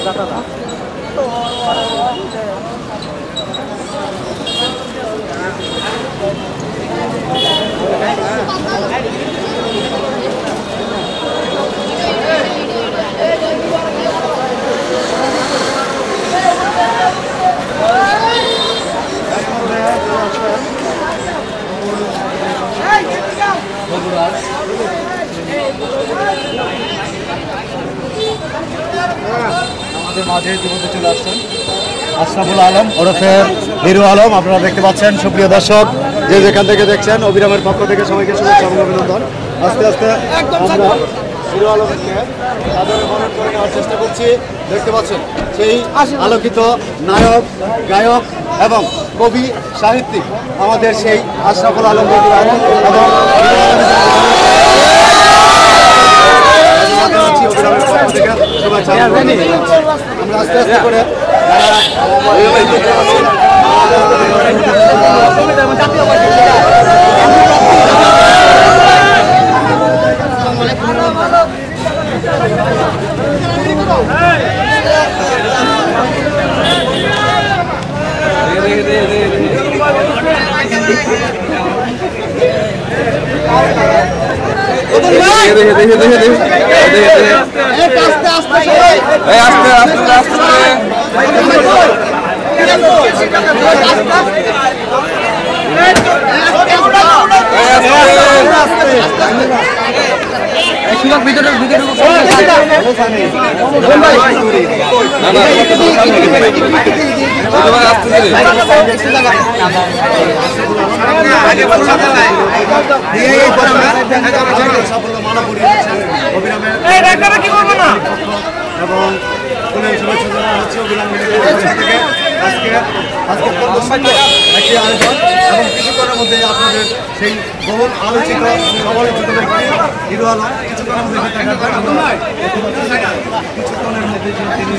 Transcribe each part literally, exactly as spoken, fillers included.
আমাদের মাঝে ইতিমধ্যে চলে আসছেন আশরাফুল আলম ওরফে হিরো আলম। আপনারা দেখতে পাচ্ছেন সুপ্রিয় দর্শক, যে যেখান থেকে দেখছেন অবিরামের পক্ষ থেকে সবাইকে শুভেচ্ছা এবং অভিনন্দন। আস্তে আস্তে আমরা হিরো আলমকে সাদরে বরণ করে নেওয়ার চেষ্টা করছি। দেখতে পাচ্ছেন সেই আলোকিত নায়ক, গায়ক এবং কবি সাহিত্যিক আমাদের সেই আশরাফুল আলম এবং আমরা আস্তে আস্তে করে ভিতরে ভিতরে এবং শুভেচ্ছা জানানো হচ্ছে অবিরাম থেকে আজকে আজকে একটি আয়োজন এবং কিছুক্ষণের মধ্যে আপনাদের সেই বহুল আলোচিত সমালোচিত ব্যক্তি হিরো আলম কিছুক্ষণের মধ্যে কিছুক্ষণের মধ্যে তিনি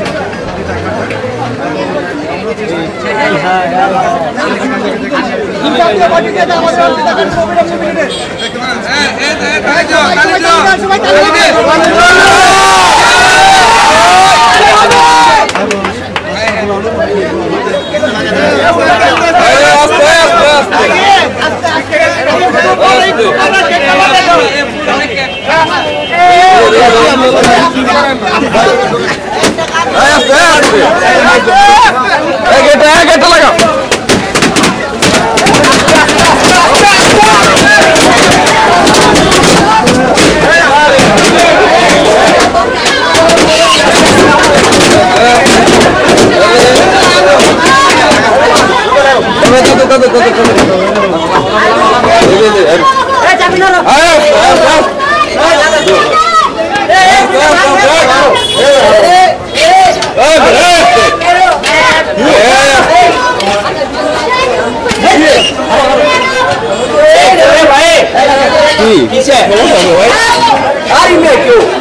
पीछे अरे मैं क्यों